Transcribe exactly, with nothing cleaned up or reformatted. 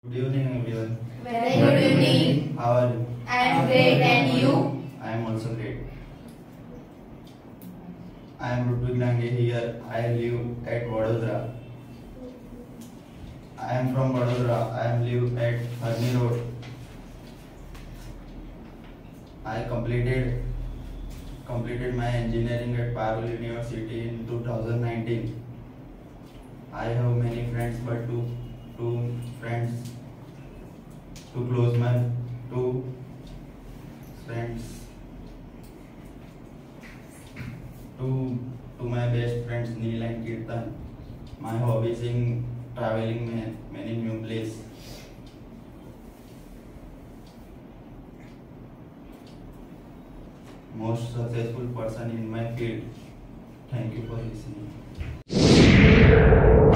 Good evening, everyone. Very good evening. How are you? I am great, and you? I am also great. I am Rutvik Dange here. I live at Vadodara. I am from Vadodara. I am live at Harni Road. I completed completed my engineering at Parul University in two thousand nineteen. I have many friends, but two two friends, two close my two friends, two to my best friends Neil and Kirtan. My hobbies in traveling ma- many new places. Most successful person in my field. Thank you for listening.